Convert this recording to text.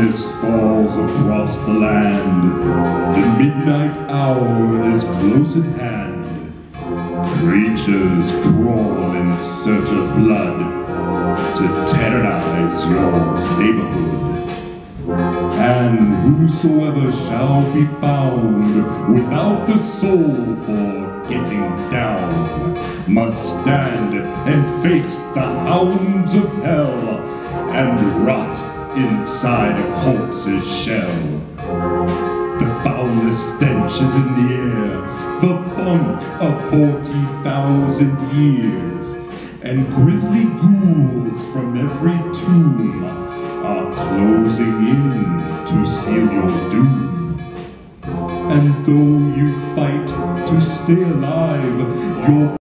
Darkness falls across the land. The midnight hour is close at hand. Creatures crawl in search of blood to terrorize your neighborhood. And whosoever shall be found without the soul for getting down must stand and face the hounds of hell and rot inside a corpse's shell. The foulest stench is in the air, the funk of 40,000 years, and grisly ghouls from every tomb are closing in to seal your doom. And though you fight to stay alive, your